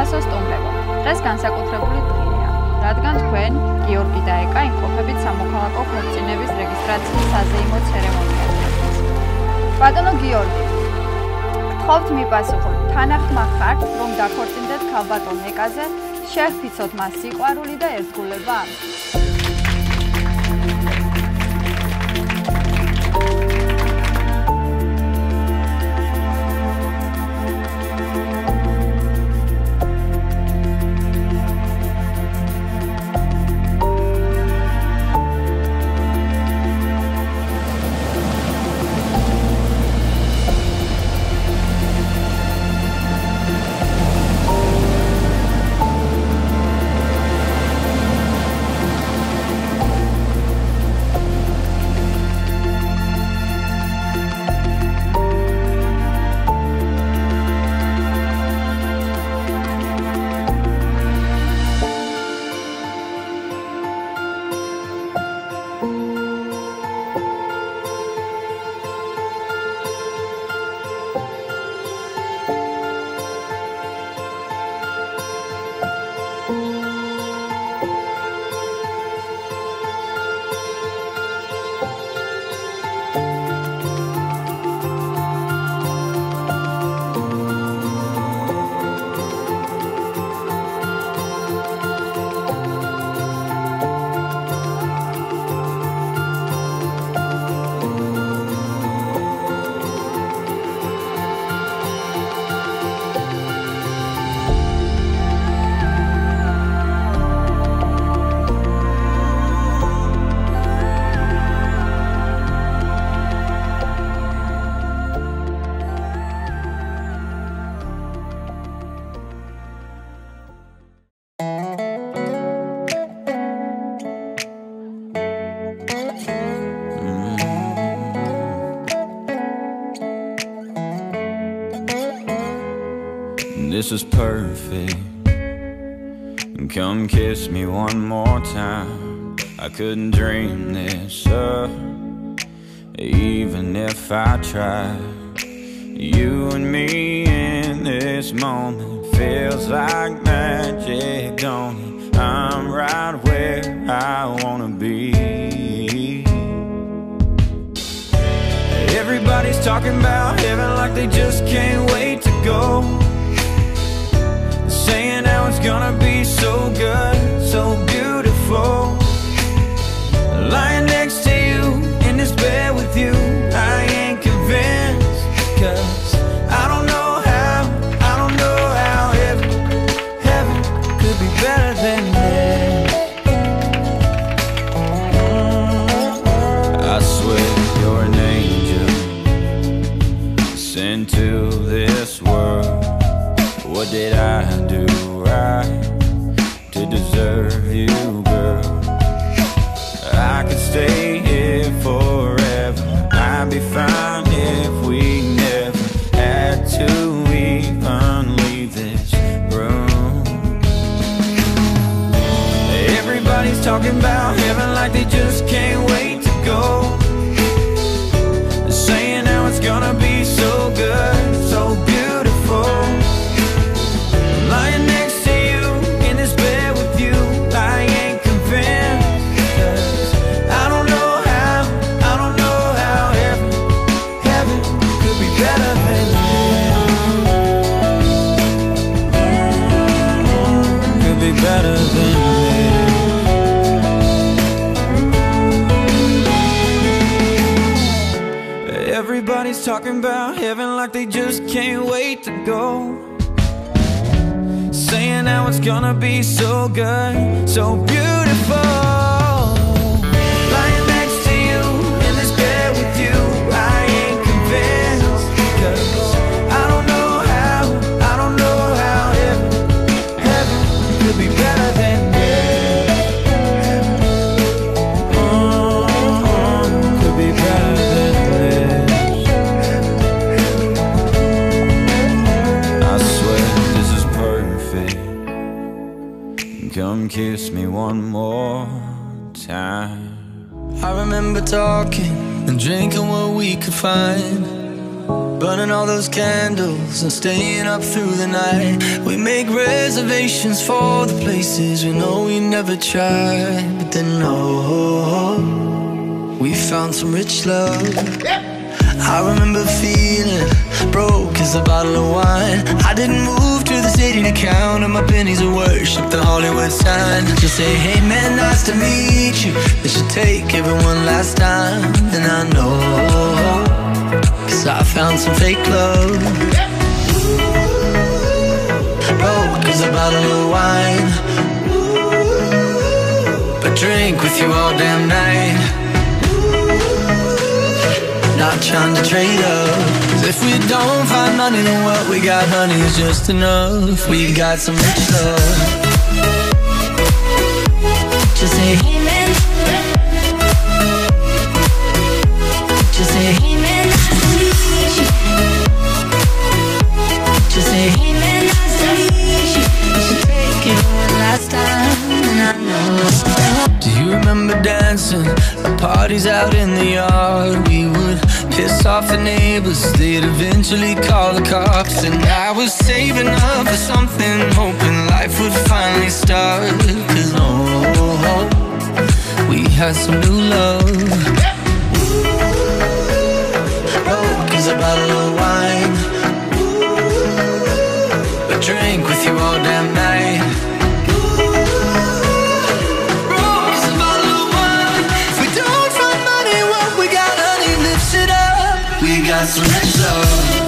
სასო სტუმრებო, დღეს განსაკუთრებული დღეა, რადგან თქვენ, გიორგი და ეკა იმყოფებით სამოქალაქო ქორწინების რეგისტრაციის საზეიმო ცერემონიაზე. ბატონო გიორგი, გთხოვთ მიპასუხოთ, თანახმა ხართ, რომ დაქორწინდეთ ქალბატონ ეკაზე, შევფიცოთ მას სიყვარული და ერთგულება? This is perfect. Come kiss me one more time. I couldn't dream this up, even if I tried. You and me in this moment feels like magic, don't it? I'm right where I wanna be. Everybody's talking about heaven like they just can't wait to go, saying how it's gonna be so good, so beautiful. Lying next to you, in this bed with you, I ain't convinced. Cause I don't know how heaven could be better than this. I swear you're an angel sent to this world. What did I do right to deserve you, girl? I could stay here forever. I'd be fine if we never had to even leave this room. Everybody's talking about heaven like they just can't wait to go, saying how it's gonna be so good, so beautiful. Lying next to you, in this bed with you, I ain't convinced. Cause I don't know how heaven could be better than this. Could be better than this. Everybody's talking about heaven like they just can't wait to go, saying how it's gonna be so good, so beautiful. Lying next to you, in this bed with you, I ain't convinced. Cause I don't know how heaven could be better than this. Could be better than this. I swear this is perfect. Come kiss me one more time. I remember talking and drinking what we could find. burning all those candles and staying up through the night. We make reservations for the places we know we never tried. But then, oh, we found some rich love. I remember feeling broke as a bottle of wine. I didn't move to the city to count on my pennies of worship the Hollywood sign. Just say, hey man, nice to meet you. They should take everyone last time. And I know, 'cause I found some fake love. Broke as a bottle of wine, but drink with you all damn night. Not trying to trade up, 'cause if we don't find money, then what we got, honey, is just enough. We got some rich love. Just say, hey man. Just say, hey man, nice to meet you. Just say, hey man, nice to meet you. We should take it one last time, and I know. Do you remember dancing at parties out in the yard? We would piss off the neighbors, they'd eventually call the cops. And I was saving up for something, hoping life would finally start. 'Cause oh, we had some new love. Broke as a bottle of wine, but drink with you all damn night. We got some rich love.